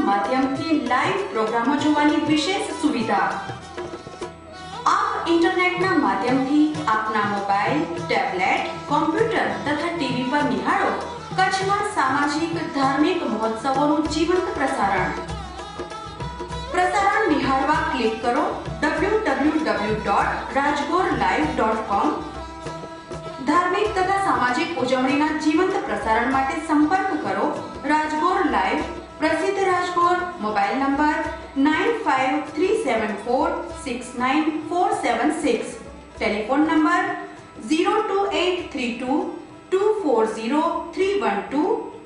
માધ્યમથી લાઈવ પ્રોગ્રામો જોવાની વિશેષ સુવિધા। આપ ઇન્ટરનેટના માધ્યમથી આપના મોબાઈલ, ટેબ્લેટ, કોમ્પ્યુટર તથા ટીવી પર નિહાળો કચ્છમાં સામાજિક ધાર્મિક મહોત્સવોનું જીવંત પ્રસારણ। પ્રસારણ નિહાળવા ક્લિક કરો www.rajgorlive.com। धार्मिक तथा सामाजिक उजवણીના જીવંત પ્રસારણ માટે સંપર્ક કરો રાજગોર લાઈવ પ્રસિદ્ધ Rajgor mobile number 9537469476 telephone number 02832240312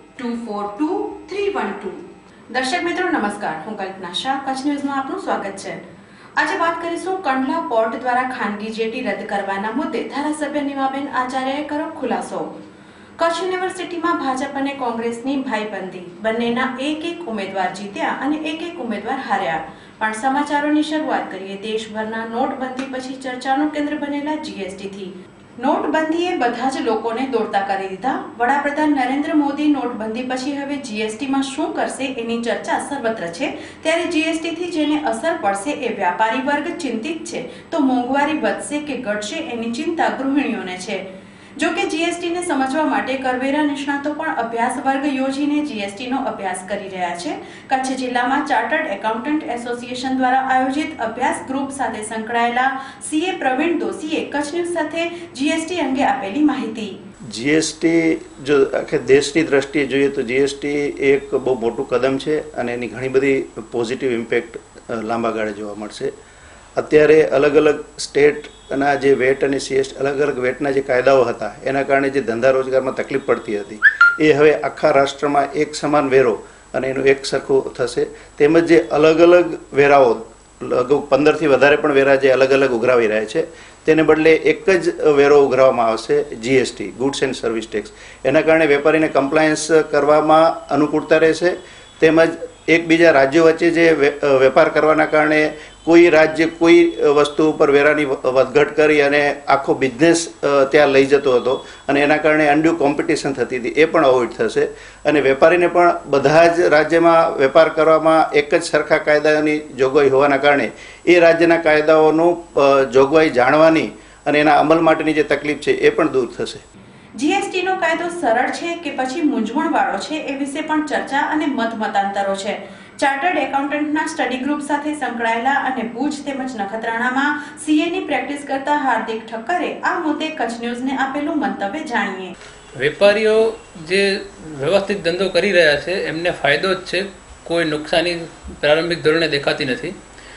242312। દર્શક મિત્રો નમસ્કાર, હું કલ્પના શાહ, કચ્છ ન્યૂઝમાં આપનું સ્વાગત છે। આજે વાત કરીશું કંડલા પોર્ટ દ્વારા ખાનગી જેટી રદ કરવાના મુદ્દે ધારાસભ્ય નીમાબેન આચાર્યએ કર્યો ખુલાસો। કચ્છ યુનિવર્સિટીમાં ભાજપ અને કોંગ્રેસની ભાઈબંધી, બંનેના એક ઉમેદવાર જીત્યા અને એક ઉમેદવાર હાર્યા। પણ સમાચારોની શરૂઆત કરીએ દેશભરના નોટબંધી પછી ચર્ચાનું કેન્દ્ર બનેલા જીએસટી થી। નોટબંધીએ બધા જ લોકોને દોડતા કરી દીધા। વડાપ્રધાન નરેન્દ્ર મોદી નોટબંધી પછી હવે જીએસટીમાં શું કરશે એની ચર્ચા સર્વત્ર છે। ત્યારે જીએસટી થી જેને અસર પડશે એ વ્યાપારી વર્ગ ચિંતિત છે, તો મોંઘવારી વધશે કે ઘટશે એની ચિંતા ગૃહિણીઓને છે। જો કે જીએસટીને સમજવા માટે કરવેરા નિષ્ણાતો પણ અભ્યાસ વર્ગ યોજીને જીએસટીનો અભ્યાસ કરી રહ્યા છે। કચ્છ જિલ્લામાં ચાર્ટર્ડ એકાઉન્ટન્ટ એસોસિએશન દ્વારા આયોજિત અભ્યાસ ગ્રુપ સાથે સંકળાયેલા સીએ પ્રવીણ દોશીએ કચ્છ ન્યૂઝ સાથે જીએસટી અંગે આપેલી માહિતી। જીએસટી જો આખે દેશની દ્રષ્ટિએ જોઈએ તો જીએસટી એક બહુ મોટું કદમ છે અને એની ઘણી બધી પોઝિટિવ ઇમ્પેક્ટ લાંબા ગાળે જોવા મળશે। અત્યારે અલગ અલગ સ્ટેટના જે વેટ અને સીએસટી અલગ અલગ વેટના જે કાયદાઓ હતા એના કારણે જે ધંધા રોજગારમાં તકલીફ પડતી હતી એ હવે આખા રાષ્ટ્રમાં એક સમાન વેરો અને એનું એક સરખું થશે। તેમજ જે અલગ અલગ વેરાઓ લગભગ 15થી વધારે પણ વેરા જે અલગ અલગ ઉઘરાવી રહ્યા છે તેને બદલે એક જ વેરો ઉઘરાવવામાં આવશે, GST, goods and service tax. એના કારણે વેપારીને કમ્પ્લાયન્સ કરવામાં અનુકૂળતા રહેશે। તેમજ એકબીજા રાજ્યો વચ્ચે જે વેપાર કરવાના કારણે કોઈ રાજ્ય કોઈ વસ્તુ ઉપર વેરાની વધઘટ કરી અને આખો બિઝનેસ ત્યાં લઈ જતો હતો અને એના કારણે અનડ્યુ કોમ્પિટિશન થતી હતી, એ પણ અવોઇડ થશે। અને વેપારીને પણ બધા જ રાજ્યમાં વેપાર કરવામાં એક જ સરખા કાયદાની જોગવાઈ હોવાના કારણે એ રાજ્યના કાયદાઓનું જોગવાઈ જાણવાની અને એના અમલ માટેની જે તકલીફ છે એ પણ દૂર થશે। જીએસટી નો કાયદો સરળ છે કે પછી મૂંઝવણવાળો છે એ વિશે પણ ચર્ચા અને મતાંતરો છે। ચાર્ટર્ડ એકાઉન્ટન્ટના સ્ટડી ગ્રુપ સાથે સંકળાયેલા અને ભુજ તેમજ નખત્રાણામાં સીએની પ્રેક્ટિસ કરતા હાર્દિક ઠક્કરે આ મુદ્દે કચ્છ ન્યૂઝને આપેલું મંતવ્ય જાણીએ। વેપારીઓ જે વ્યવસ્થિત ધંધો કરી રહ્યા છે એમને ફાયદો જ છે, કોઈ નુકસાની પ્રારંભિક ધોરણે દેખાતી નથી।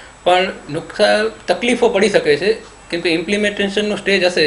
પણ તકલીફો પડી શકે છે કેમ કે ઇમ્પ્લિમેન્ટેશનનો સ્ટેજ હશે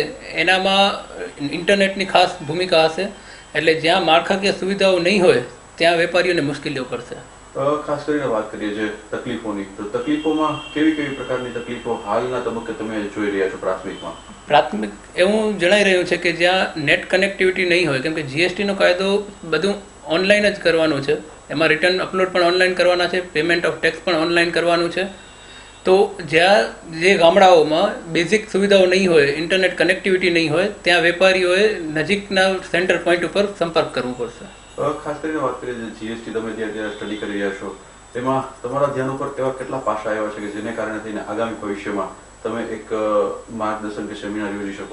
એનામાં ઇન્ટરનેટની ખાસ ભૂમિકા હશે, એટલે જ્યાં માળખાકીય સુવિધાઓ નહીં હોય ત્યાં વેપારીઓને મુશ્કેલીઓ પડશે। ખાસ કરીને વાત કરીએ છીએ તકલીફોની, તો તકલીફોમાં કેવી પ્રકારની તકલીફો હાલના તબક્કે તમે જોઈ રહ્યા છો? પ્રાથમિક એવું જણાઈ રહ્યું છે કે જ્યાં નેટ કનેક્ટિવિટી નહીં હોય, કેમ કે જીએસટીનો કાયદો બધું ઓનલાઈન જ કરવાનું છે, એમાં રિટર્ન અપલોડ પણ ઓનલાઈન કરવાના છે, પેમેન્ટ ઓફ ટેક્સ પણ ઓનલાઈન કરવાનું છે। તો જ્યાં જે ગામડાઓમાં બેઝિક સુવિધાઓ નહીં હોય, ઇન્ટરનેટ કનેક્ટિવિટી નહીં હોય, ત્યાં વેપારીઓએ નજીકના સેન્ટર પોઈન્ટ ઉપર સંપર્ક કરવો પડશે। ખાસ કરીને વાત કરીએ જીએસટી તમે જ્યારે સ્ટડી કરી રહ્યા છો એમાં તમારા ધ્યાન ઉપર એવા કેટલા પાસા આવ્યા છે કે જેને કારણે થઈને આગામી ભવિષ્યમાં તમે એક માર્ગદર્શન કે સેમિનાર યોજી શકો?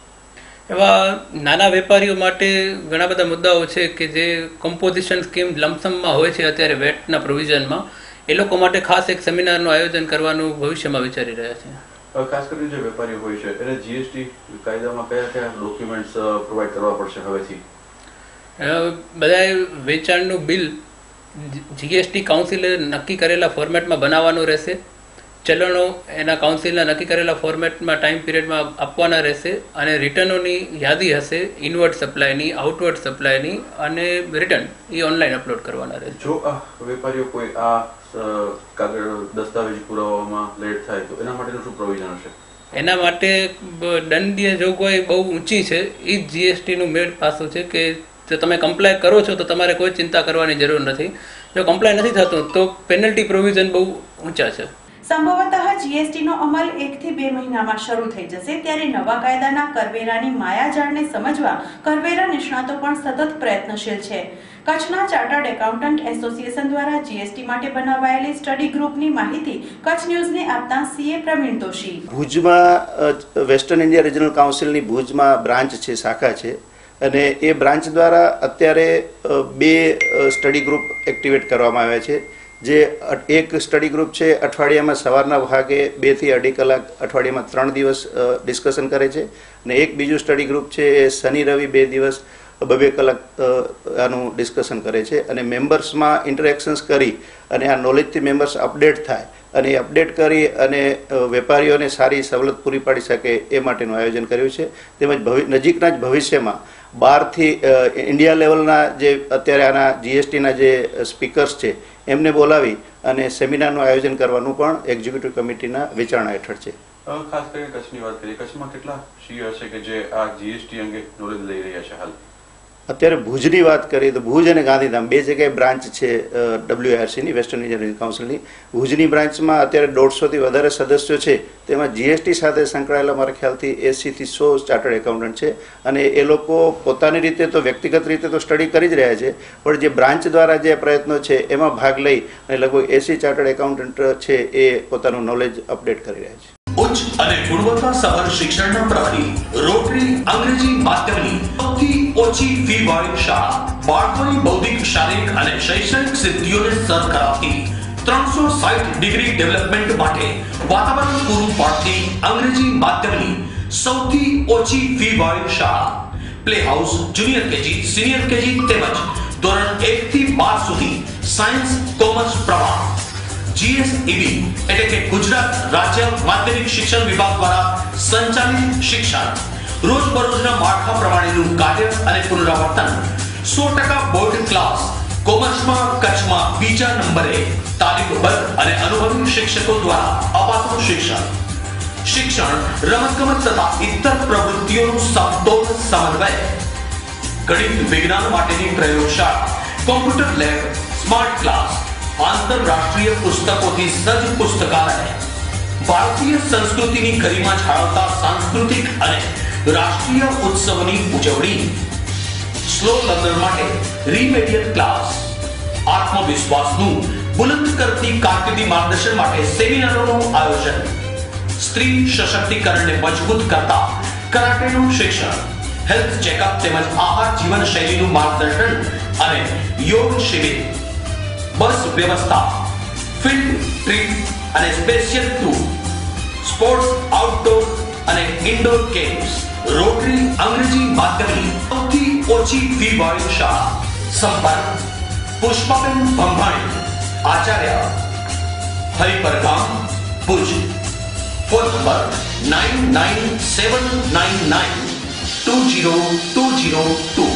એવા નાના વેપારીઓ માટે ઘણા બધા મુદ્દાઓ છે કે જે કમ્પોઝિશન સ્કીમ લમસમમાં હોય છે અત્યારે વેટના પ્રોવિઝનમાં, એ લોકો માટે ખાસ એક સેમિનારનું આયોજન કરવાનું ભવિષ્યમાં વિચારી રહ્યા છે। ખાસ કરીને જે વેપારીઓ હોય છે એને જીએસટી કાયદામાં કયા ડોક્યુમેન્ટ્સ પ્રોવાઈડ કરવા પડશે હવેથી? બધા વેચાણનું બિલ જીએસટી કાઉન્સિલે નક્કી કરેલા ફોર્મેટમાં બનાવવાનું રહેશે। ચલણો એના કાઉન્સિલના નક્કી કરેલા ફોર્મેટમાં ટાઈમ પીરિયડમાં આપવાના રહેશે અને રિટર્નોની યાદી હશે, ઇનવર્ડ સપ્લાયની, આઉટવર્ડ સપ્લાયની અને રિટર્ન એ ઓનલાઈન અપલોડ કરવાના રહેશે। જો આ વેપારીઓ કોઈ આ કાગળ દસ્તાવેજ પુરાવામાં લેટ થાય તો એના માટેનું શું પ્રોવિઝન હશે? એના માટે દંડીય જોગવાઈ બહુ ઊંચી છે। એ જ જીએસટીનું મેળ પાસું છે કે જો તમે કમ્પ્લાય કરો છો તો તમારે કોઈ ચિંતા કરવાની જરૂર નથી, જો કમ્પ્લાય નથી થતું તો પેનલ્ટી પ્રોવિઝન બહુ ઊંચા છે। સંભવતઃ જીએસટીનો અમલ 1 થી 2 મહિનામાં શરૂ થઈ જશે, ત્યારે નવા કાયદાના કરવેરાની માયાજાળને સમજવા કરવેરા નિષ્ણાતો પણ સતત પ્રયત્નશીલ છે। કચ્છના ચાર્ટર્ડ એકાઉન્ટન્ટ એસોસિએશન દ્વારા જીએસટી માટે બનાવાયેલી સ્ટડી ગ્રુપની માહિતી કચ્છ ન્યૂઝને આપતા સીએ પ્રવીણ દોશી. ભુજમાં વેસ્ટર્ન ઇન્ડિયા રિજનલ કાઉન્સિલની ભુજમાં બ્રાન્ચ છે, શાખા છે, અને એ બ્રાન્ચ દ્વારા અત્યારે 2 સ્ટડી ગ્રુપ એક્ટિવેટ કરવામાં આવ્યા છે. જે એક સ્ટડી ગ્રુપ છે અઠવાડિયામાં સવારના ભાગે 2 થી 2.5 કલાક અઠવાડિયામાં 3 દિવસ ડિસ્કશન કરે છે, અને એક બીજું સ્ટડી ગ્રુપ છે એ શનિ રવિ 2 દિવસ 2 કલાક આનું ડિસ્કશન કરે છે. અને મેમ્બર્સમાં ઇન્ટરેક્શન્સ કરી અને આ નોલેજથી મેમ્બર્સ અપડેટ થાય અને એ અપડેટ કરી અને વેપારીઓને સારી સવલત પૂરી પાડી શકે એ માટેનું આયોજન કર્યું છે. તેમજ નજીકના જ ભવિષ્યમાં 12 થી ઇન્ડિયા લેવલના જે અત્યારે આના જીએસટીના જે સ્પીકર્સ છે એમને બોલાવી અને સેમિનારનું આયોજન કરવાનું પણ એક્ઝિક્યુટિવ કમિટીના વિચારણા હેઠળ છે. ખાસ કરીને કચ્છની વાત કરીએ, કચ્છમાં કેટલા સીએ હશે કે જે આ જીએસટી અંગે નોલેજ લઈ રહ્યા છે હાલ? અત્યારે ભુજની વાત કરીએ તો ભુજ અને ગાંધીધામ 2 જગ્યાએ બ્રાન્ચ છે WIRCની, વેસ્ટર્ન ઇન્ડિયા કાઉન્સિલની. ભુજની બ્રાન્ચમાં અત્યારે 150 થી વધારે સદસ્યો છે. તેમાં જીએસટી સાથે સંકળાયેલા મારા ખ્યાલથી 80 થી 100 ચાર્ટર્ડ એકાઉન્ટન્ટ છે, અને એ લોકો પોતાની રીતે તો વ્યક્તિગત રીતે તો સ્ટડી કરી જ રહ્યા છે, પણ જે બ્રાન્ચ દ્વારા જે પ્રયત્નો છે એમાં ભાગ લઈ અને લગભગ 80 ચાર્ટર્ડ એકાઉન્ટન્ટ છે એ પોતાનું નોલેજ અપડેટ કરી રહ્યા છે. ઉચ્ચ અને ગુણવત્તાસભર શિક્ષણના પ્રહરી રોટરી અંગ્રેજી માધ્યમની સૌથી ઓછી ફી વાળી શાળા, બાળકોની બૌદ્ધિક, શારીરિક અને શૈક્ષણિક સિદ્ધિઓને સર કરાવતી 360 ડિગ્રી ડેવલપમેન્ટ માટે વાતાવરણ પૂરું પાડતી અંગ્રેજી માધ્યમની સૌથી ઓછી ફી વાળી શાળા, play house, junior KG, senior KG તેમજ ધોરણ 1 થી 12 સુધી સાયન્સ, કોમર્સ પ્રવાહ. GSEB એટલે કે ગુજરાત રાજ્ય માધ્યમિક શિક્ષણ વિભાગ દ્વારા સંચાલિત શિક્ષણ, રોજબરોજના માળખા પ્રમાણેનું કાર્ય અને પુનરાવર્તન, 100% બોર્ડ ક્લાસ, કોમર્સમાં કચ્છમાં બીજા નંબરે તાલીમબદ્ધ અને અનુભવી શિક્ષકો દ્વારા અપાતું શિક્ષણ. શિક્ષણ, રમતગમત તથા ઇતર પ્રવૃત્તિઓનું સમતોલ સમન્વય, ગણિત વિજ્ઞાન માટેની પ્રયોગશાળા, કોમ્પ્યુટર લેબ, સ્માર્ટ ક્લાસ, આંતરરાષ્ટ્રીય પુસ્તકોથી સજ્જ પુસ્તકાલય, ભારતીય સંસ્કૃતિની ગરિમા જાળવતા સાંસ્કૃતિક અને રાષ્ટ્રીય ઉત્સવની ઉજવણી, સ્લો લર્નર માટે રીમેડિયલ ક્લાસ, આત્મવિશ્વાસનું બુલંદ કરતી કારકિર્દી માર્ગદર્શન માટે સેમિનારોનું આયોજન, સ્ત્રી સશક્તિકરણને મજબૂત કરતા કરાટેનું શિક્ષણ, હેલ્થ ચેકઅપ તેમજ આહાર જીવન શૈલીનું માર્ગદર્શન અને યોગ શિબિર, બસ વ્યવસ્થા, ફિલ્ડ ટ્રીપ અને સ્પેશિયલ ટૂર, સ્પોર્ટ્સ આઉટડોર અને ઇન્ડોર ગેમ્સ. રોટરી અંગ્રેજી માધ્યમની સૌથી ઓછી ફી વાળી શાળા. સંપર્ક પુષ્પાબેન ભંભાણી, આચાર્ય, Haripargam, Bhuj. Phone number 9979920202.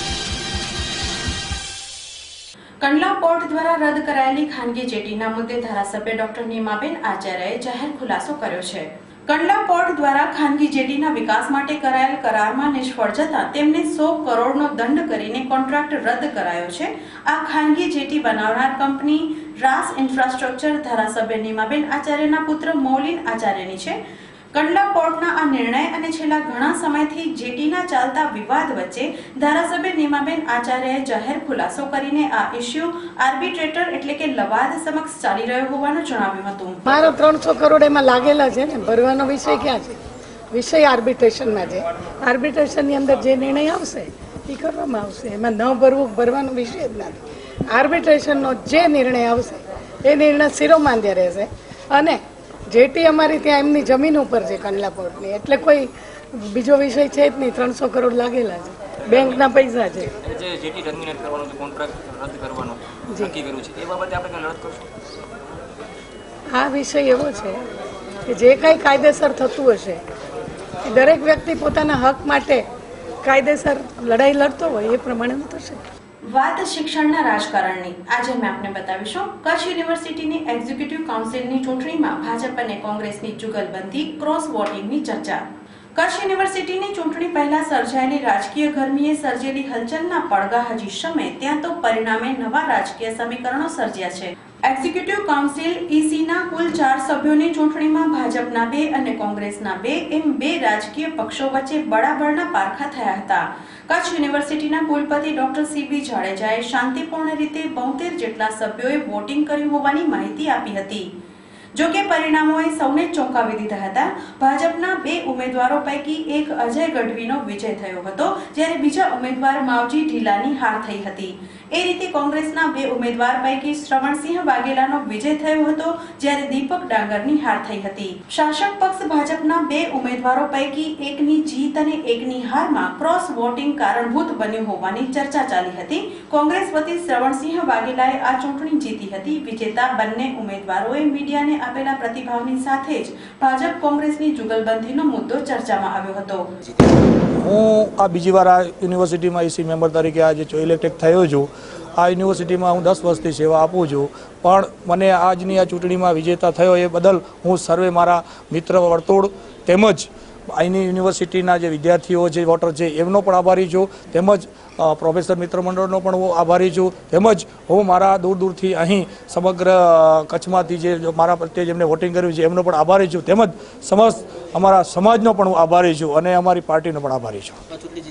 Kandla port દ્વારા રદ કરાયેલી ખાનગી જેટીના મુદ્દે ધારાસભ્ય ડોક્ટર નીમાબેન આચાર્યએ જાહેર ખુલાસો કર્યો છે. કંડલા પોર્ટ દ્વારા ખાનગી જેટીના વિકાસ માટે કરાયેલ કરારમાં નિષ્ફળ જતા તેમને 100 કરોડનો દંડ કરીને કોન્ટ્રાક્ટ રદ કરાયો છે. આ ખાનગી જેટી બનાવનાર કંપની રાસ ઇન્ફ્રાસ્ટ્રક્ચર ધારાસભ્ય નીમાબેન આચાર્યના પુત્ર મૌલિન આચાર્યની છે. કંડલા પોર્ટના આ નિર્ણય અને છેલ્લા ઘણા સમયથી જેટીના ચાલતા વિવાદ વચ્ચે ધારાસભ્ય નીમાબેન આચાર્યએ જાહેર ખુલાસો કરીને આ ઇસ્યુ આર્બિટ્રેટર એટલે કે લવાદ સમક્ષ ચાલી રહ્યો હોવાનું જણાવ્યું હતું. મારો 300 કરોડ એમાં લાગેલા છે ને, ભરવાનો વિષય ક્યાં છે? વિષય આર્બિટ્રેશનમાં છે. આર્બિટ્રેશનની અંદર જે નિર્ણય આવશે એ કરવામાં આવશે, એમાં ન ભરવાનો વિષય જ નથી. આર્બિટ્રેશનનો જે નિર્ણય આવશે એ નિર્ણય શિરોમાન્ય રહેશે. અને જેટી અમારી ત્યાં એમની જમીન ઉપર છે કંડલા પોર્ટની, એટલે કોઈ બીજો વિષય છે જ નહીં. 300 કરોડ લાગેલા છે, બેંકના પૈસા છે. જે જેટી ટર્મિનેટ કરવાનો છે, કોન્ટ્રાક્ટ રદ કરવાનો નક્કી કર્યું છે, એ બાબતે આપણે કઈ લડત કરશું? આ વિષય એવો છે કે જે કાંઈ કાયદેસર થતું હશે એ દરેક વ્યક્તિ પોતાના હક માટે કાયદેસર લડાઈ લડતો હોય એ પ્રમાણે થશે. વાત શિક્ષણના રાજકારણની. આજે અમે આપને બતાવીશું કચ્છ યુનિવર્સિટીની એક્ઝિક્યુટિવ કાઉન્સિલની ચૂંટણીમાં ભાજપ અને કોંગ્રેસની જુગલબંધી, ક્રોસ વોટિંગની ચર્ચા. કચ્છ યુનિવર્સિટીની ચૂંટણી પહેલા સર્જાયેલી રાજકીય ગરમીએ સર્જેલી હલચલના પડઘા હજી શમે ત્યાં તો પરિણામે નવા રાજકીય સમીકરણો સર્જ્યા છે. એક્ઝિક્યુટિવ કાઉન્સિલ ECના કુલ 4 સભ્યોની ચૂંટણીમાં ભાજપના 2 અને કોંગ્રેસના 2 એમ 2 રાજકીય પક્ષો વચ્ચે બળાબળના પારખા થયા હતા. કચ્છ યુનિવર્સિટીના કુલપતિ ડોક્ટર CB જાડેજાએ શાંતિપૂર્ણ રીતે 72 જેટલા સભ્યોએ વોટિંગ કર્યું હોવાની માહિતી આપી હતી. જો કે પરિણામોએ સૌને ચોંકાવી દીધા હતા. ભાજપના 2 ઉમેદવારો પૈકી એક અજય ગઢવીનો વિજય થયો હતો, જ્યારે બીજા ઉમેદવાર માવજી ઢીલાની હાર થઈ હતી. એ રીતે કોંગ્રેસના 2 ઉમેદવાર પૈકી શ્રવણસિંહ વાઘેલાનો વિજય થયો હતો, જ્યારે દીપક ડાંગરની હાર થઈ હતી. શાસક પક્ષ ભાજપના 2 ઉમેદવારો પૈકી એકની જીત અને એકની હારમાં ક્રોસ વોટિંગ કારણભૂત બન્યું હોવાની ચર્ચા ચાલી હતી. કોંગ્રેસ વતી શ્રવણસિંહ વાઘેલાએ આ ચૂંટણી જીતી હતી. વિજેતા બંને ઉમેદવારોએ મીડિયાને આપેલા પ્રતિભાવની સાથે જ ભાજપ કોંગ્રેસની જુગલબંધીનો મુદ્દો ચર્ચામાં આવ્યો હતો. હું આ બીજી વાર આ યુનિવર્સિટીમાં EC મેમ્બર તરીકે આજે ઇલેક્ટેડ થયો છું. આ યુનિવર્સિટીમાં હું 10 વર્ષથી સેવા આપું છું, પણ મને આજની આ ચૂંટણીમાં વિજેતા થયો એ બદલ હું સર્વે મારા મિત્ર વર્તુળ તેમજ અહીંની યુનિવર્સિટીના જે વિદ્યાર્થીઓ છે, વોટર છે, એમનો પણ આભારી છું, તેમજ પ્રોફેસર મિત્ર મંડળનો પણ હું આભારી છું, તેમજ હું મારા દૂર દૂરથી અહીં સમગ્ર કચ્છમાંથી જે મારા પ્રત્યે જેમને વોટિંગ કર્યું છે એમનો પણ આભારી છું, તેમજ સમસ્ત અમારા સમાજનો પણ હું આભારી છું અને અમારી પાર્ટીનો પણ આભારી છું.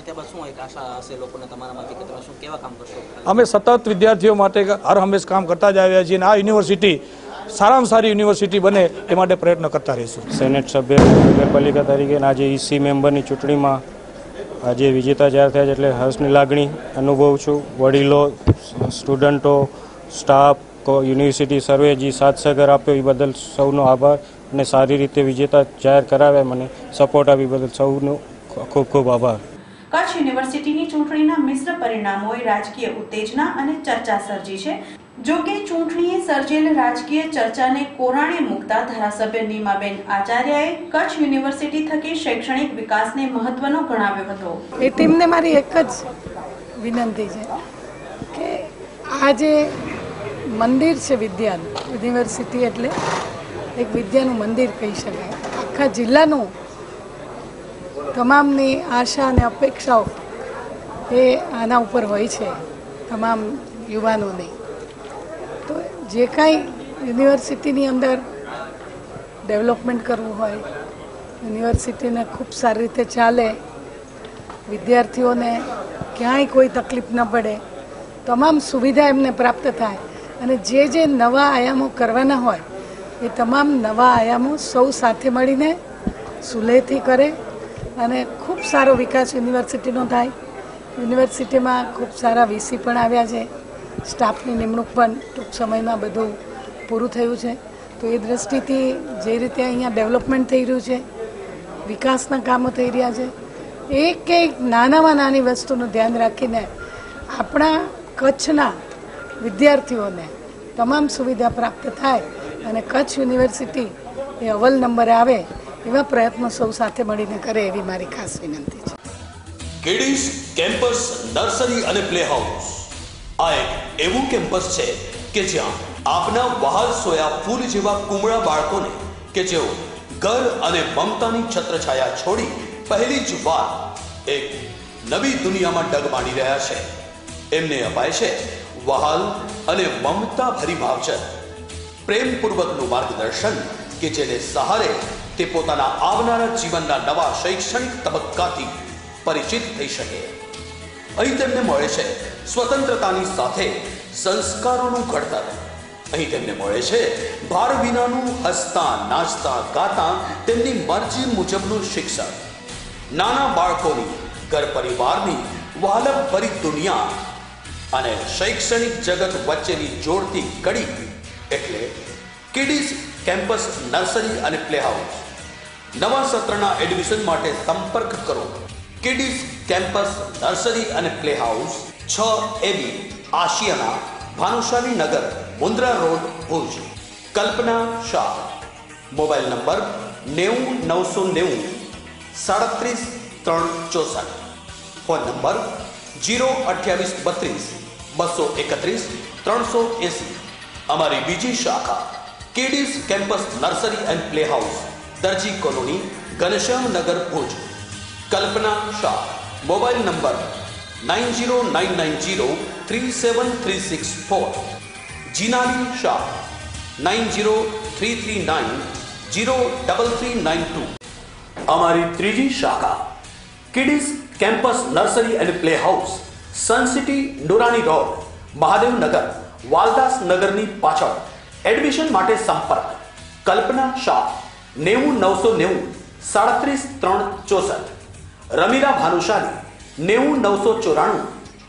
અમે સતત વિદ્યાર્થીઓ માટે હર હંમેશ કામ કરતા જ આવ્યા છીએ અને આ યુનિવર્સિટી સારામાં સારી યુનિવર્સિટી બને એ માટે પ્રયત્ન કરતા રહીશું. સેનેટ સભ્ય નગરપાલિકા તરીકે આજે EC મેમ્બરની ચૂંટણીમાં આજે વિજેતા જાહેર થયા છે એટલે હર્ષની લાગણી અનુભવું છું. વડીલો, સ્ટુડન્ટો, સ્ટાફ, યુનિવર્સિટી સર્વે જે સાથ સહકાર આપ્યો એ બદલ સૌનો આભાર અને સારી રીતે વિજેતા જાહેર કરાવ્યા, મને સપોર્ટ આપી બદલ સૌનો ખૂબ ખૂબ આભાર. કચ્છ યુનિવર્સિટીની ચૂંટણીના મિશ્ર પરિણામોએ રાજકીય ઉત્તેજના અને ચર્ચા સર્જી છે. જો કે ચૂંટણીએ સર્જેલ રાજકીય ચર્ચાને કોરાણે મૂકતા ધારાસભ્ય નીમાબેન આચાર્યએ કચ્છ યુનિવર્સિટી થકી શૈક્ષણિક વિકાસને મહત્વનો ગણાવ્યો હતો. એ ટીમને મારી એક જ વિનંતી છે કે આ જે મંદિર છે વિદ્યાનું, યુનિવર્સિટી એટલે એક વિદ્યાનું મંદિર કહી શકાય. આખા જિલ્લાનું તમામની આશા અને અપેક્ષાઓ એ આના ઉપર હોય છે, તમામ યુવાનોની. તો જે કાંઈ યુનિવર્સિટીની અંદર ડેવલપમેન્ટ કરવું હોય, યુનિવર્સિટીને ખૂબ સારી રીતે ચાલે, વિદ્યાર્થીઓને ક્યાંય કોઈ તકલીફ ન પડે, તમામ સુવિધા એમને પ્રાપ્ત થાય અને જે નવા આયામો કરવાના હોય એ તમામ નવા આયામો સૌ સાથે મળીને સુલેહથી કરે અને ખૂબ સારો વિકાસ યુનિવર્સિટીનો થાય. યુનિવર્સિટીમાં ખૂબ સારા VC પણ આવ્યા છે, સ્ટાફની નિમણૂક પણ ટૂંક સમયમાં બધું પૂરું થયું છે. તો એ દૃષ્ટિથી જે રીતે અહીંયા ડેવલપમેન્ટ થઈ રહ્યું છે, વિકાસના કામો થઈ રહ્યા છે, એક નાનામાં નાની વસ્તુનું ધ્યાન રાખીને આપણા કચ્છના વિદ્યાર્થીઓને તમામ સુવિધા પ્રાપ્ત થાય અને કચ્છ યુનિવર્સિટી એ અવ્વલ નંબરે આવે એવા પ્રયત્નો સૌ સાથે મળીને કરે એવી મારી ખાસ વિનંતી છે. કિડ્સ કેમ્પસ નર્સરી અને પ્લે હાઉસ આ એક એવું કેમ્પસ છે કે જ્યાં આપના વહાલ સોયા ફૂલ જેવા કુમળા બાળકોને કે જેઓ ઘર અને મમતાની છત્રછાયા છોડી પહેલી જ વાર એક નવી દુનિયામાં ડગ માંડી રહ્યા છે, એમને અપાય છે વહાલ અને મમતા ભરી માવજત, પ્રેમપૂર્વકનું માર્ગદર્શન કે જેને સહારે તે પોતાના આવનારા જીવનના નવા શૈક્ષણિક તબક્કાથી પરિચિત થઈ શકે. અહીં તેમને મળે છે સ્વતંત્રતાની સાથે સંસ્કારોનું ઘડતર. અહીં તેમને મળે છે ભાર વિનાનું હસતા નાચતા ગાતા તેમની મરજી મુજબનું શિક્ષણ. નાના બાળકોની, ઘર પરિવારની વહાલભરી દુનિયા અને શૈક્ષણિક જગત વચ્ચેની જોડતી કડી એટલે કિડ્સ કેમ્પસ નર્સરી અને પ્લે હાઉસ. નવા સત્રના એડમિશન માટે સંપર્ક કરો. કિડ્સ કેમ્પસ નર્સરી અને play house 6AB Ashiyana, Bhanushali Nagar, Mundra road, Bhuj. Kalpana Shah. Mobile number 90 990 37 364. Phone number 02832 231 380. અમારી બીજી શાખા kids campus nursery and play house, Darji colony, Ghanshyamnagar, Bhuj. Kalpana Shah, mobile number 9099037364, Jinali Shah 9033903392। અમારી ત્રીજી શાખા kids campus nursery and play house, sun city, Nurani road, Mahadevnagar, Valdas નગરની પાછળ। એડમિશન માટે સંપર્ક કલ્પના શાહ 90990 37364, રમીલા ભાનુશાલી 90994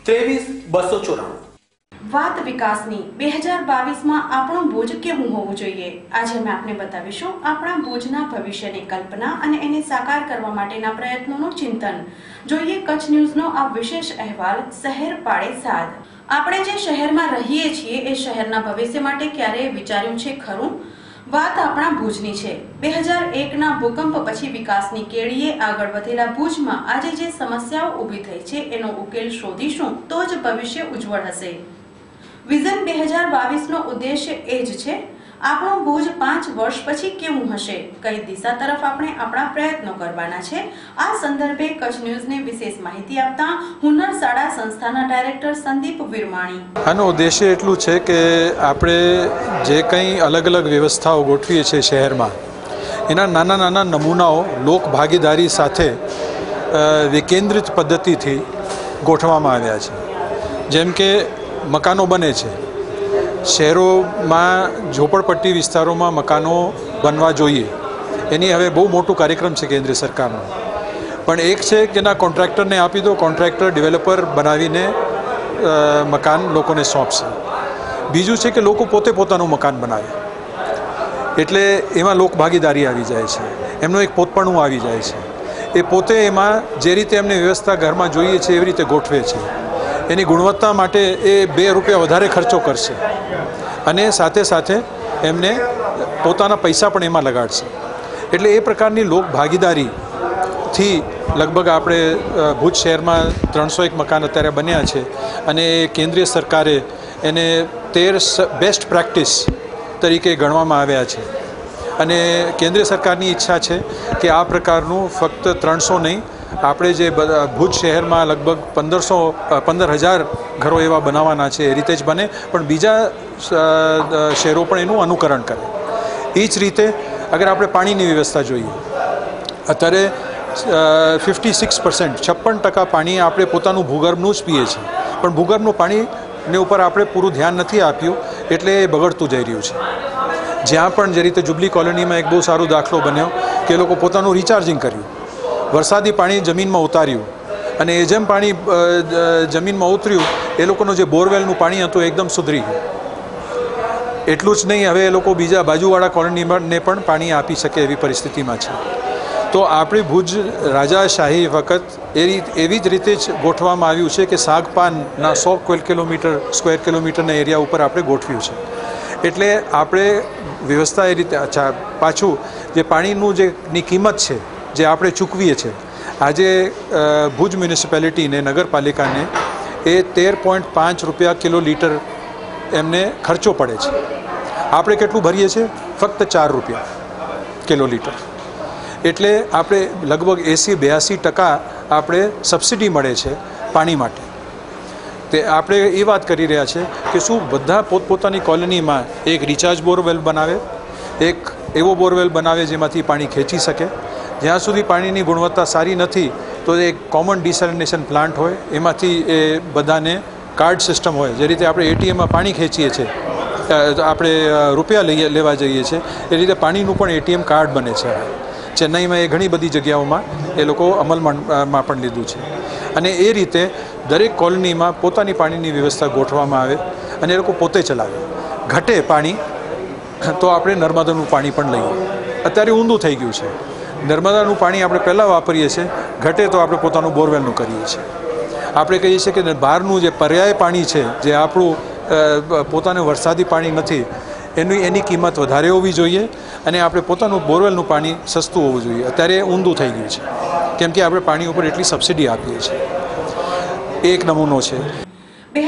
23294। વાત વિકાસની 2022માં આપણું ભુજ કેવું હોવું જોઈએ, આજે અમે આપને બતાવીશું આપણા ભુજના ભવિષ્યની કલ્પના અને એને સાકાર કરવા માટેના પ્રયત્નોનું ચિંતન। જોઈએ કચ્છ ન્યૂઝનો આ વિશેષ અહેવાલ શહેર પાડે સાદ। આપણે જે શહેરમાં રહીએ છીએ એ શહેરના ભવિષ્ય માટે ક્યારેય વિચાર્યું છે ખરું? વાત આપણા ભુજની છે। 2001ના ભૂકંપ પછી વિકાસની કેડીએ આગળ વધેલા ભુજમાં આજે જે સમસ્યાઓ ઊભી થઈ છે એનો ઉકેલ શોધીશું તો જ ભવિષ્ય ઉજ્જવળ હશે। વિઝન 2022નો ઉદ્દેશ્ય એ જ છે આપણું ભુજ 5 વર્ષ પછી કેવું હશે, કઈ દિશા તરફ આપણે આપણા પ્રયત્નો કરવાના છે। આ સંદર્ભે કચ્છ ન્યૂઝને વિશેષ માહિતી આપતા હુનર શાળા સંસ્થાના ડાયરેક્ટર સંદીપ વિરમાણી। આનો ઉદ્દેશ્ય એટલું છે કે આપણે જે કંઈ અલગ અલગ વ્યવસ્થાઓ ગોઠવીએ છીએ શહેરમાં, એના નાના નાના નમૂનાઓ લોક ભાગીદારી સાથે વિકેન્દ્રિત પદ્ધતિથી ગોઠવવામાં આવ્યા છે। જેમ કે મકાનો બને છે, શહેરોમાં ઝોપડપટ્ટી વિસ્તારોમાં મકાનો બનવા જોઈએ, એની હવે બહુ મોટો કાર્યક્રમ છે કેન્દ્ર સરકારનો। પણ એક છે કે ના કોન્ટ્રાક્ટરને આપી દો, કોન્ટ્રાક્ટર ડેવલપર બનાવીને મકાન લોકોને સોંપશે। બીજું છે કે લોકો પોતે પોતાનું મકાન બનાવે, એટલે એમાં લોક ભાગીદારી આવી જાય છે, એમનું એક પોતપણું આવી જાય છે। એ પોતે એમાં જે રીતે એમને વ્યવસ્થા ઘરમાં જોઈએ છે એવી રીતે ગોઠવે છે। એની ગુણવત્તા માટે એ 2 રૂપિયા વધારે ખર્ચો કરશે અને સાથે સાથે એમને પોતાના પૈસા પણ એમાં લગાડશે। એટલે એ પ્રકારની લોક ભાગીદારીથી લગભગ આપણે ભુજ શહેરમાં 301 મકાન અત્યારે બન્યા છે અને કેન્દ્રીય સરકારે એને 13 બેસ્ટ પ્રેક્ટિસ તરીકે ગણવામાં આવ્યા છે। અને કેન્દ્ર સરકારની ઈચ્છા છે કે આ પ્રકારનું ફક્ત 300 નહીં, આપણે જે ભુજ શહેરમાં લગભગ 15,000 ઘરો એવા બનાવવાના છે, એ રીતે જ બને, પણ બીજા શહેરો પણ એનું અનુકરણ કરે। એ જ રીતે અગર આપણે પાણીની વ્યવસ્થા જોઈએ, અત્યારે 56% પાણી આપણે પોતાનું ભૂગર્ભનું જ પીએ છીએ, પણ ભૂગર્ભનું પાણીને ઉપર આપણે પૂરું ધ્યાન નથી આપ્યું, એટલે એ બગડતું જઈ રહ્યું છે। જ્યાં પણ જે રીતે જુબલી કોલોનીમાં એક બહુ સારો દાખલો બન્યો કે એ લોકો પોતાનું રિચાર્જિંગ કર્યું, વરસાદી પાણી જમીનમાં ઉતાર્યું અને એ જેમ પાણી જમીનમાં ઉતર્યું એ લોકોનું જે બોરવેલનું પાણી હતું એકદમ સુધરી ગયું। એટલું જ નહીં, હવે એ લોકો બીજા બાજુવાળા કોલોનીને પણ પાણી આપી શકે એવી પરિસ્થિતિમાં છે। તો આપણી ભુજ રાજાશાહી વખત એવી જ રીતે જ ગોઠવવામાં આવ્યું છે કે સાગપાનના 100 સ્ક્વેર કિલોમીટરના એરિયા ઉપર આપણે ગોઠવ્યું છે। એટલે આપણે વ્યવસ્થા એ રીતે પાછું જે પાણીનું જેની કિંમત છે જે આપણે ચૂકવીએ છીએ, આજે ભુજ મ્યુનિસિપાલિટીને નગરપાલિકાને એ 13.5 રૂપિયા કિલો લીટર એમને ખર્ચો પડે છે। આપણે કેટલું ભરીએ છીએ? ફક્ત 4 રૂપિયા કિલો લીટર। એટલે આપણે લગભગ 80-82% આપણે સબસિડી મળે છે પાણી માટે। તે આપણે એ વાત કરી રહ્યા છે કે શું બધા પોતપોતાની કોલોનીમાં એક રિચાર્જ બોરવેલ બનાવે, એક એવો બોરવેલ બનાવે જેમાંથી પાણી ખેંચી શકે। જ્યાં સુધી પાણીની ગુણવત્તા સારી નથી તો એક કોમન ડિસેલિનેશન પ્લાન્ટ હોય, એમાંથી એ બધાને કાર્ડ સિસ્ટમ હોય, જે રીતે આપણે એટીએમમાં પાણી ખેંચીએ છીએ, આપણે રૂપિયા લેવા જઈએ છીએ, એ રીતે પાણીનું પણ એટીએમ કાર્ડ બને છે। ચેન્નાઈમાં એ ઘણી બધી જગ્યાઓમાં એ લોકો અમલમાં પણ લીધું છે અને એ રીતે દરેક કોલોનીમાં પોતાની પાણીની વ્યવસ્થા ગોઠવવામાં આવે અને એ લોકો પોતે ચલાવે। ઘટે પાણી તો આપણે નર્મદાનું પાણી પણ લઈએ, અત્યારે ઊંધું થઈ ગયું છે। નર્મદાનું પાણી આપણે પહેલાં વાપરીએ છીએ, ઘટે તો આપણે પોતાનું બોરવેલનું કરીએ છીએ। આપણે કહીએ છીએ કે બહારનું જે પર્યાય પાણી છે, જે આપણું પોતાનું વરસાદી પાણી નથી, એની કિંમત વધારે હોવી જોઈએ અને આપણે પોતાનું બોરવેલનું પાણી સસ્તું હોવું જોઈએ। અત્યારે ઊંધું થઈ ગયું છે કેમ કે આપણે પાણી ઉપર એટલી સબસિડી આપીએ છીએ। એક નમૂનો છે। 2001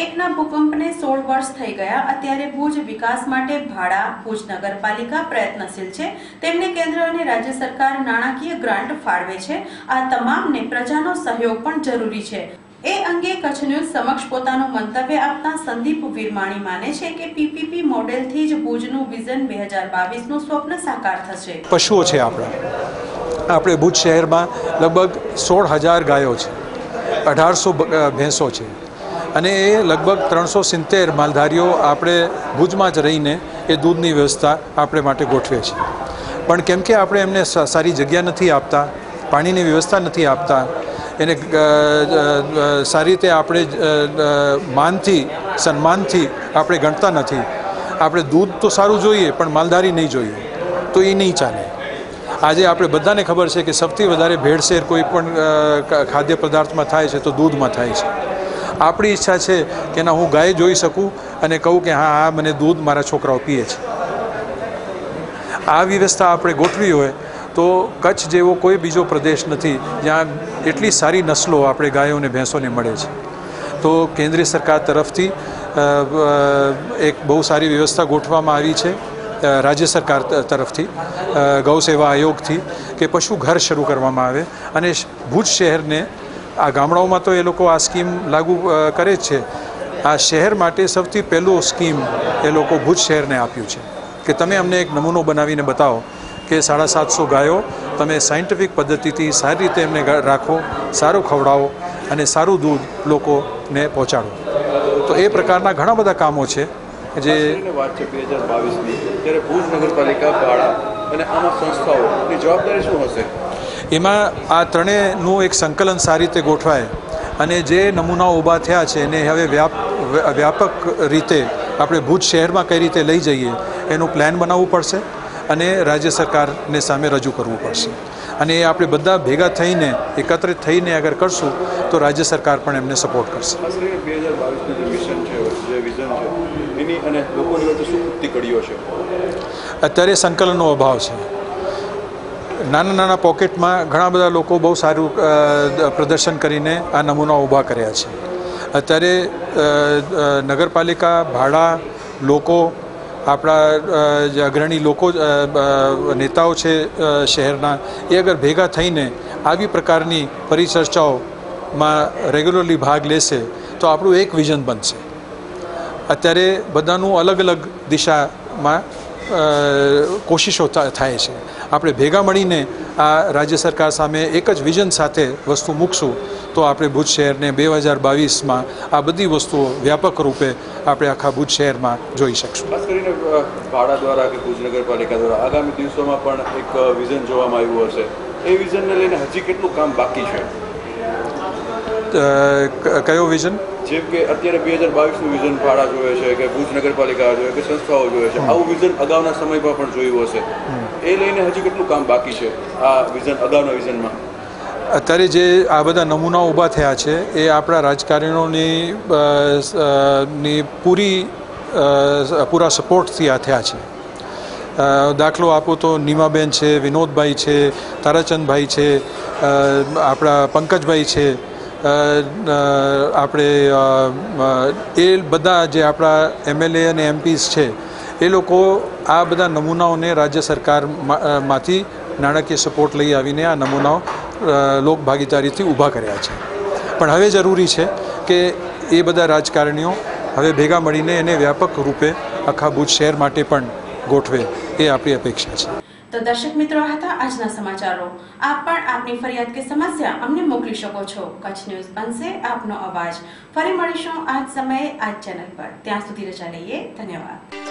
1ના ભૂકંપને 16 વર્ષ થઈ ગયા. અત્યારે ભુજ વિકાસ માટે ભાડા ભુજ નગરપાલિકા પ્રયત્નશીલ છે. તેમને કેન્દ્ર અને રાજ્ય સરકાર નાણાકીય ગ્રાન્ટ ફાળવે છે. આ તમામને પ્રજાનો સહયોગ પણ જરૂરી છે. એ અંગે કચ્છ ન્યૂઝ સમક્ષ પોતાનું મંતવ્ય આપતા સંદીપ વીરમાણી માને છે કે પીપીપી મોડેલથી જ ભુજનું વિઝન 2022નું સ્વપ્ન સાકાર થશે. પશુઓ છે આપણે ભુજ શહેરમાં લગભગ 16,000 ગાયો છે, 1800 ભેંસો છે અને એ લગભગ 370 માલધારીઓ આપણે ભુજમાં જ રહીને એ દૂધની વ્યવસ્થા આપણે માટે ગોઠવે છે. પણ કેમ કે આપણે એમને સારી જગ્યા નથી આપતા, પાણીની વ્યવસ્થા નથી આપતા, એને સારી રીતે આપણે માનથી સન્માનથી આપણે ગણતા નથી. આપણે દૂધ તો સારું જોઈએ પણ માલધારી નહીં જોઈએ તો એ નહીં ચાલે. આજે આપણે બધાને ખબર છે કે સૌથી વધારે ભેળસેળ કોઈ પણ ખાદ્ય પદાર્થમાં થાય છે તો દૂધમાં થાય છે. આપણી ઈચ્છા છે કે ના હું ગાય જોઈ શકું અને કહું કે હા મને દૂધ મારા છોકરાઓ પીએ છે. આ વ્યવસ્થા આપણે ગોઠવી હોય તો કચ્છ જેવો કોઈ બીજો પ્રદેશ નથી જ્યાં એટલી સારી નસલો આપણે ગાયો અને ભેંસોને મળે છે. તો કેન્દ્રીય સરકાર તરફથી એક બહુ સારી વ્યવસ્થા ગોઠવવામાં આવી છે રાજ્ય સરકાર તરફથી ગૌ સેવા આયોગથી કે પશુ ઘર શરૂ કરવામાં આવે અને ભુજ શહેરને આ ગામડાઓમાં તો એ લોકો આ સ્કીમ લાગુ કરે જ છે. આ શહેર માટે સૌથી પહેલું સ્કીમ એ લોકો ભુજ શહેરને આપ્યું છે કે તમે અમને એક નમૂનો બનાવીને બતાવો કે 750 ગાયો તમે સાયન્ટિફિક પદ્ધતિથી સારી રીતે એમને રાખો, સારું ખવડાવો અને સારું દૂધ લોકોને પહોંચાડો. તો એ પ્રકારના ઘણા બધા કામો છે જે વાત છે 2022ની, ત્યારે ભુજ નગરપાલિકા ભાડા અને આમાં સંસ્થાઓની જવાબદારી શું હશે? એમાં આ ત્રણેયનું એક સંકલન સારી રીતે ગોઠવાય અને જે નમૂનાઓ ઊભા થયા છે એને હવે વ્યાપક રીતે આપણે ભુજ શહેરમાં કઈ રીતે લઈ જઈએ એનું પ્લાન બનાવવું પડશે અને રાજ્ય સરકારને સામે રજૂ કરવું પડશે. અને એ આપણે બધા ભેગા થઈને એકત્રિત થઈને અગર કરશું તો રાજ્ય સરકાર પણ એમને સપોર્ટ કરશે. ખાસ કરીને 2022નું જે મિશન છે, જે વિઝન છે, એની અને લોકોની વચ્ચે શું ઉત્તી કડીઓ છે? અત્યારે સંકલનનો અભાવ છે. નાના નાના પોકેટમાં ઘણા બધા લોકો બહુ સારું પ્રદર્શન કરીને આ નમૂના ઊભા કર્યા છે. અત્યારે નગરપાલિકા ભાડા લોકો આપણા જે અગ્રણી લોકો નેતાઓ છે શહેરના એ અગર ભેગા થઈને આવી પ્રકારની પરિચર્ચાઓમાં રેગ્યુલરલી ભાગ લેશે તો આપણું એક વિઝન બનશે. અત્યારે બધાનું અલગ અલગ દિશામાં કોશિશો થાય છે. આપણે ભેગા મળીને આ રાજ્ય સરકાર સામે એક જ વિઝન સાથે વસ્તુ મૂકશું તો આપણે ભુજ શહેરને 2022માં આ બધી વસ્તુઓ વ્યાપક રૂપે આપણે આખા ભુજ શહેરમાં જોઈ શકશું. ખાસ કરીને ભાડા દ્વારા કે ભુજ નગરપાલિકા દ્વારા આગામી દિવસોમાં પણ એક વિઝન જોવામાં આવ્યું હશે. એ વિઝનને લઈને હજી કેટલું કામ બાકી છે? કયો વિઝન? જેમ કે અત્યારે 2022નું વિઝન ભાડા જોવે છે કે ભુજ નગરપાલિકા જોવે કે સંસ્થાઓ જોવે છે, આવું વિઝન અગાઉના સમયમાં પણ જોયું હશે. એ લઈને હજી કેટલું કામ બાકી છે આ વિઝન અગાઉના વિઝનમાં? અત્યારે જે આ બધા નમૂનાઓ ઊભા થયા છે એ આપણા રાજકારણીઓની પૂરા સપોર્ટથી આ થયા છે. દાખલો આપો તો નીમાબેન છે, વિનોદભાઈ છે, તારાચંદભાઈ છે, આપણા પંકજભાઈ છે, આપણે એ બધા જે આપણા MLA અને MPs છે એ લોકો આ બધા નમૂનાઓને રાજ્ય સરકારમાંથી નાણાકીય સપોર્ટ લઈ આવીને આ નમૂનાઓ લોકભાગીદારીથી ઊભા કર્યા છે. પણ હવે જરૂરી છે કે એ બધા રાજકારણીઓ હવે ભેગા મળીને એને વ્યાપક રૂપે આખા ભુજ શહેર માટે પણ ગોઠવે એ આપણી અપેક્ષા છે. તો દર્શક મિત્રો હતા આજના સમાચારો. આપ પણ આપની ફરિયાદ કે સમસ્યા અમને મોકલી શકો છો. કચ્છ ન્યૂઝ બનશે આપનો અવાજ. ફરી મળીશું આજ સમયે આજ ચેનલ પર. ત્યાં સુધી રજા લઈએ. ધન્યવાદ.